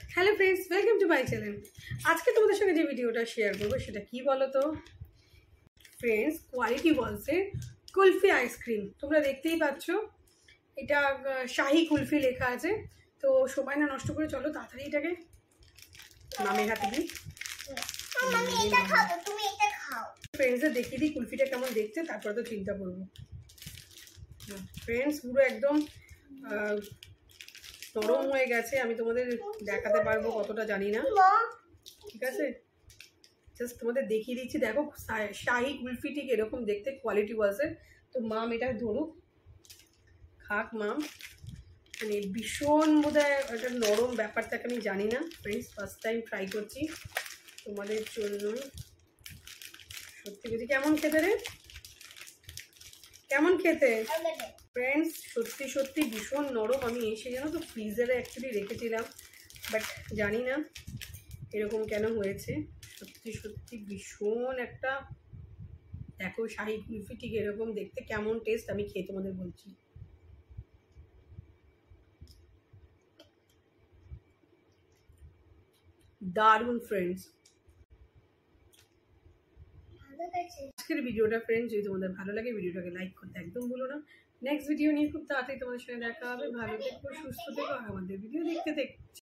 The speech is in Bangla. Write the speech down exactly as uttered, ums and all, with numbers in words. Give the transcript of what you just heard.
Hello friends, welcome to my channel. আজকে তোমাদের সঙ্গে যে ভিডিওটা শেয়ার করবো সেটা কি বলো তো ফ্রেন্ডস, কোয়ালিটি ওয়ালসের কুলফি আইসক্রিম। তোমরা দেখতেই পাচ্ছ, এটা শাহি কুলফি লেখা আছে। তো সময় না নষ্ট করে চলো তাড়াতাড়ি এটাকে মামের হাতে দিই। ফ্রেন্ডসদের দেখিয়ে দিই কুলফিটা কেমন দেখতে, তারপরে তো চিন্তা করবো। ফ্রেন্ডস পুরো একদম নরম হয়ে গেছে, আমি তোমাদের দেখাতে পারবো কতটা জানি না, ঠিক আছে? জাস্ট তোমাদের দেখিয়ে দিচ্ছি। দেখো শাহি কুলফি ঠিক এরকম দেখতে, কোয়ালিটি ওয়াইজের। তো মাম এটা ধরুক, খাক মাম। মানে ভীষণ বোধহয় একটা নরম ব্যাপারটাকে আমি জানি না ফ্রেন্ডস, ফার্স্ট টাইম ট্রাই করছি তোমাদের জন্য। সত্যি বলছি, কেমন খেতে রে, কেমন খেতে ফ্রেন্ডস? সত্যি সত্যি ভীষণ নরম। আমি এসে জানো তো ফ্রিজারে অ্যাকচুয়ালি রেখেছিলাম, বাট জানি না এরকম কেন হয়েছে। সত্যি সত্যি ভীষণ একটা, দেখো শাহি কুলফি ঠিক এরকম দেখতে, কেমন টেস্ট আমি খেয়ে তোমাদের বলছি। দারুণ ফ্রেন্ডস। আজকের ভিডিওটা ফ্রেন্ডস যদি তোমাদের ভালো লাগে, ভিডিওটাকে লাইক করতে একদম ভুলো না। নেক্সট ভিডিও নিয়ে খুব তাড়াতাড়ি তোমাদের সঙ্গে দেখা হবে। ভালো থেকো, সুস্থ থেকো, আর আমাদের ভিডিও দেখতে দেখো।